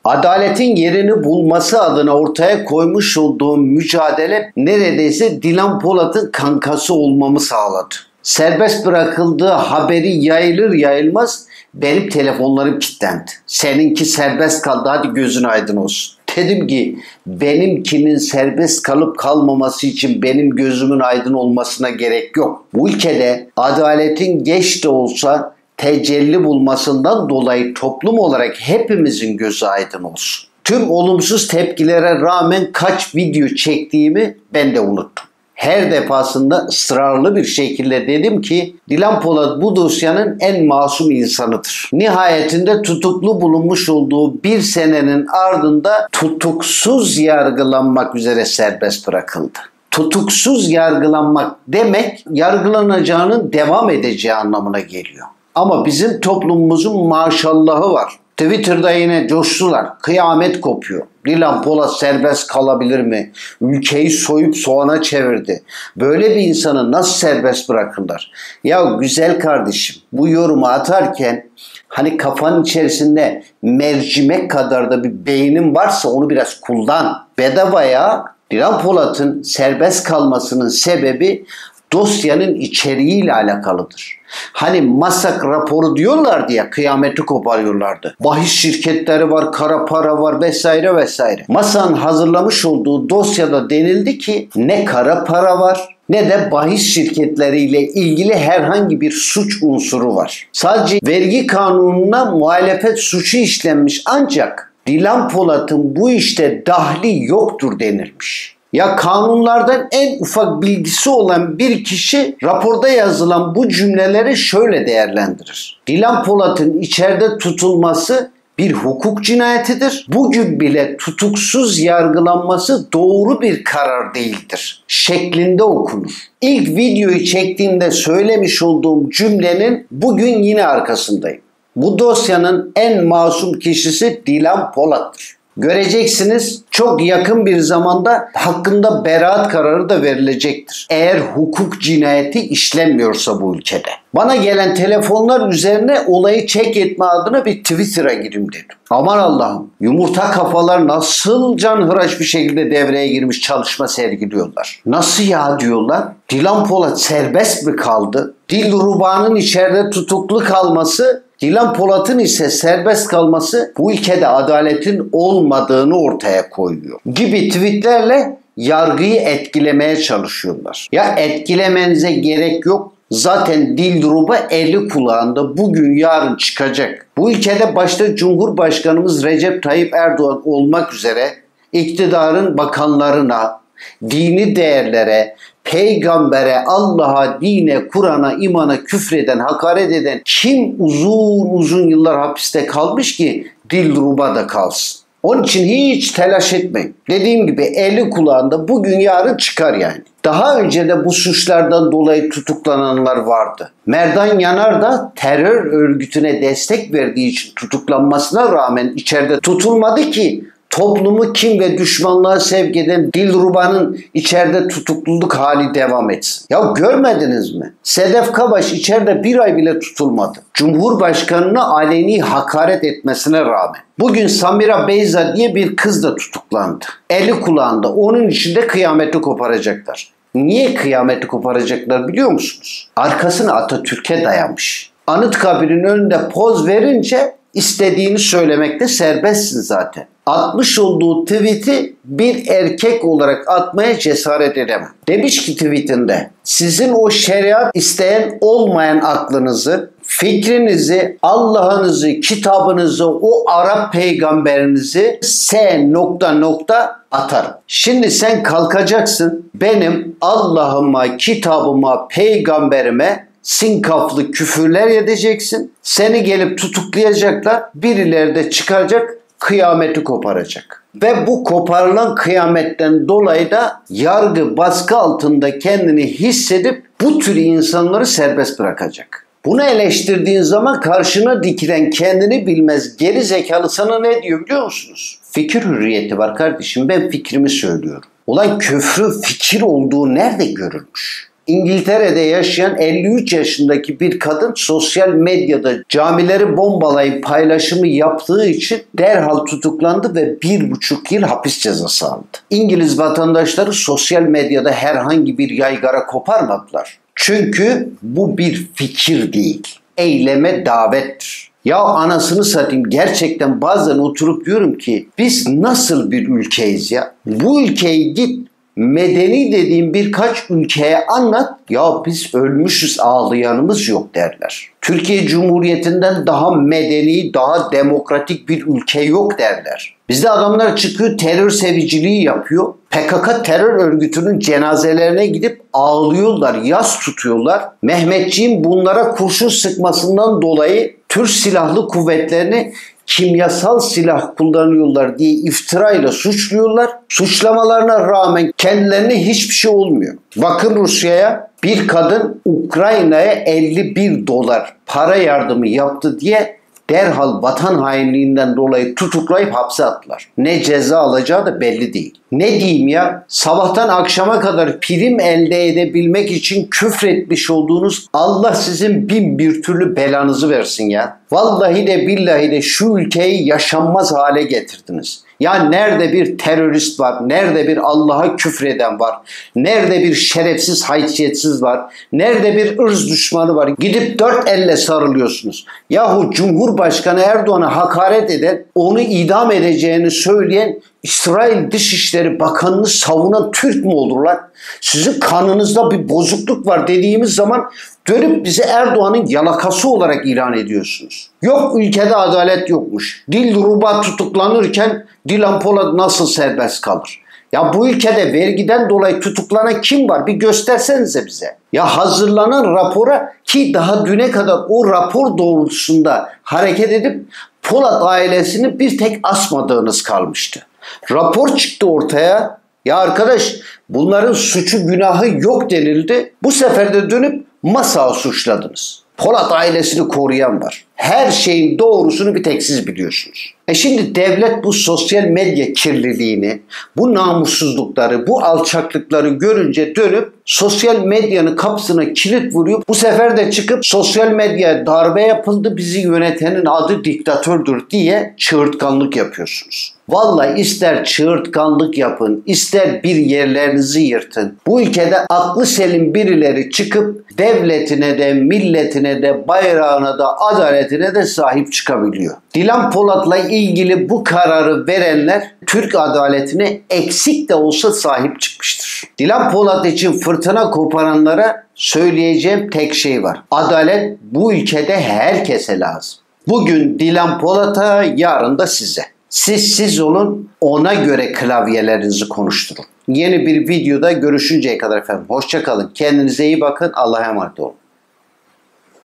Adaletin yerini bulması adına ortaya koymuş olduğum mücadele neredeyse Dilan Polat'ın kankası olmamı sağladı. Serbest bırakıldığı haberi yayılır yayılmaz benim telefonlarım kilitlendi. Seninki serbest kaldı, hadi gözün aydın olsun. Dedim ki benimkinin serbest kalıp kalmaması için benim gözümün aydın olmasına gerek yok. Bu ülkede adaletin geç de olsa tecelli bulmasından dolayı toplum olarak hepimizin gözü aydın olsun. Tüm olumsuz tepkilere rağmen kaç video çektiğimi ben de unuttum. Her defasında ısrarlı bir şekilde dedim ki Dilan Polat bu dosyanın en masum insanıdır. Nihayetinde tutuklu bulunmuş olduğu bir senenin ardında tutuksuz yargılanmak üzere serbest bırakıldı. Tutuksuz yargılanmak demek yargılanacağının devam edeceği anlamına geliyor. Ama bizim toplumumuzun maşallahı var. Twitter'da yine coştular. Kıyamet kopuyor. Dilan Polat serbest kalabilir mi? Ülkeyi soyup soğana çevirdi. Böyle bir insanı nasıl serbest bırakırlar? Ya güzel kardeşim, bu yorumu atarken hani kafanın içerisinde mercimek kadar da bir beynin varsa onu biraz kullan. Bedavaya Dilan Polat'ın serbest kalmasının sebebi dosyanın içeriğiyle alakalıdır. Hani Masak raporu diyorlardı ya, kıyameti koparıyorlardı. Bahis şirketleri var, kara para var vesaire vesaire. Masa'nın hazırlamış olduğu dosyada denildi ki ne kara para var ne de bahis şirketleriyle ilgili herhangi bir suç unsuru var. Sadece vergi kanununa muhalefet suçu işlenmiş ancak Dilan Polat'ın bu işte dahli yoktur denilmiş. Ya kanunlardan en ufak bilgisi olan bir kişi raporda yazılan bu cümleleri şöyle değerlendirir. Dilan Polat'ın içeride tutulması bir hukuk cinayetidir. Bugün bile tutuksuz yargılanması doğru bir karar değildir şeklinde okunur. İlk videoyu çektiğimde söylemiş olduğum cümlenin bugün yine arkasındayım. Bu dosyanın en masum kişisi Dilan Polat'tır. Göreceksiniz çok yakın bir zamanda hakkında beraat kararı da verilecektir. Eğer hukuk cinayeti işlenmiyorsa bu ülkede. Bana gelen telefonlar üzerine olayı check etme adına bir Twitter'a gireyim dedim. Aman Allah'ım, yumurta kafalar nasıl canhıraş bir şekilde devreye girmiş çalışma sergiliyorlar. Nasıl ya diyorlar. Dilan Polat serbest mi kaldı? Dilruba'nın içeride tutuklu kalması, Dilan Polat'ın ise serbest kalması bu ülkede adaletin olmadığını ortaya koyuyor gibi tweetlerle yargıyı etkilemeye çalışıyorlar. Ya etkilemenize gerek yok. Zaten Dilruba eli kulağında bugün yarın çıkacak. Bu ülkede başta Cumhurbaşkanımız Recep Tayyip Erdoğan olmak üzere iktidarın bakanlarına, dini değerlere, peygambere, Allah'a, dine, Kur'an'a, imana küfreden, hakaret eden kim uzun yıllar hapiste kalmış ki Dilruba da kalsın? Onun için hiç telaş etmeyin. Dediğim gibi eli kulağında bugün yarın çıkar yani. Daha önce de bu suçlardan dolayı tutuklananlar vardı. Merdan Yanar da terör örgütüne destek verdiği için tutuklanmasına rağmen içeride tutulmadı ki toplumu kin ve düşmanlığa sevk eden Dilruba'nın içeride tutukluluk hali devam etsin. Ya görmediniz mi? Sedef Kabaş içeride bir ay bile tutulmadı. Cumhurbaşkanına aleni hakaret etmesine rağmen. Bugün Samira Beyza diye bir kız da tutuklandı. Eli kulağında. Onun için de kıyameti koparacaklar. Niye kıyameti koparacaklar biliyor musunuz? Arkasını Atatürk'e dayamış. Anıtkabir'in önünde poz verince istediğini söylemekte serbestsin zaten. Atmış olduğu tweet'i bir erkek olarak atmaya cesaret edemem. Demiş ki tweetinde, sizin o şeriat isteyen olmayan aklınızı, fikrinizi, Allah'ınızı, kitabınızı, o Arap peygamberinizi atarım. Şimdi sen kalkacaksın, benim Allah'ıma, kitabıma, peygamberime sinkaflı küfürler edeceksin. Seni gelip tutuklayacaklar. Birileri de çıkacak, kıyameti koparacak. Ve bu koparılan kıyametten dolayı da yargı baskı altında kendini hissedip bu tür insanları serbest bırakacak. Bunu eleştirdiğin zaman karşına dikilen kendini bilmez geri zekalı sana ne diyor biliyor musunuz? Fikir hürriyeti var kardeşim, ben fikrimi söylüyorum. Ulan küfrün fikir olduğu nerede görülmüş? İngiltere'de yaşayan 53 yaşındaki bir kadın sosyal medyada camileri bombalayıp paylaşımı yaptığı için derhal tutuklandı ve 1,5 yıl hapis cezası aldı. İngiliz vatandaşları sosyal medyada herhangi bir yaygara koparmadılar. Çünkü bu bir fikir değil, eyleme davettir. Ya anasını satayım, gerçekten bazen oturup diyorum ki biz nasıl bir ülkeyiz ya? Bu ülkeyi git medeni dediğim birkaç ülkeye anlat, ya biz ölmüşüz, ağlayanımız yok derler. Türkiye Cumhuriyeti'nden daha medeni, daha demokratik bir ülke yok derler. Bizde adamlar çıkıyor terör seviciliği yapıyor. PKK terör örgütünün cenazelerine gidip ağlıyorlar, yas tutuyorlar. Mehmetçiğin bunlara kurşun sıkmasından dolayı Türk Silahlı Kuvvetleri'ni kimyasal silah kullanıyorlar diye iftirayla suçluyorlar. Suçlamalarına rağmen kendilerine hiçbir şey olmuyor. Bakın Rusya'ya, bir kadın Ukrayna'ya 51 dolar para yardımı yaptı diye derhal vatan hainliğinden dolayı tutuklayıp hapse attılar. Ne ceza alacağı da belli değil. Ne diyeyim ya? Sabahtan akşama kadar prim elde edebilmek için küfretmiş olduğunuz Allah sizin bin bir türlü belanızı versin ya. Vallahi de billahi de şu ülkeyi yaşanmaz hale getirdiniz. Ya nerede bir terörist var, nerede bir Allah'a küfreden var, nerede bir şerefsiz, haysiyetsiz var, nerede bir ırz düşmanı var. Gidip dört elle sarılıyorsunuz. Yahu Cumhurbaşkanı Erdoğan'a hakaret eden, onu idam edeceğini söyleyen İsrail Dışişleri Bakanı'nı savunan Türk mü olur lan? Sizin kanınızda bir bozukluk var dediğimiz zaman dönüp bizi Erdoğan'ın yalakası olarak ilan ediyorsunuz. Yok ülkede adalet yokmuş. Dilruba tutuklanırken Dilan Polat nasıl serbest kalır? Ya bu ülkede vergiden dolayı tutuklanan kim var? Bir göstersenize bize. Ya hazırlanan rapora, ki daha düne kadar o rapor doğrultusunda hareket edip Polat ailesini bir tek asmadığınız kalmıştı. Rapor çıktı ortaya. Ya arkadaş, bunların suçu günahı yok denildi. Bu sefer de dönüp Masa'yı suçladınız. Polat ailesini koruyan var. Her şeyin doğrusunu bir tek siz biliyorsunuz. Şimdi devlet bu sosyal medya kirliliğini, bu namussuzlukları, bu alçaklıkları görünce dönüp sosyal medyanın kapısına kilit vuruyor. Bu sefer de çıkıp sosyal medyaya darbe yapıldı, bizi yönetenin adı diktatördür diye çığırtkanlık yapıyorsunuz. Vallahi ister çığırtkanlık yapın, ister bir yerlerinizi yırtın. Bu ülkede aklı selim birileri çıkıp devletine de, milletine de, bayrağına da, adaletine de sahip çıkabiliyor. Dilan Polat'la ilgili bu kararı verenler Türk adaletine eksik de olsa sahip çıkmıştır. Dilan Polat için fırtına koparanlara söyleyeceğim tek şey var. Adalet bu ülkede herkese lazım. Bugün Dilan Polat'a, yarın da size. Siz olun, ona göre klavyelerinizi konuşturun. Yeni bir videoda görüşünceye kadar efendim, hoşça kalın. Kendinize iyi bakın. Allah'a emanet olun.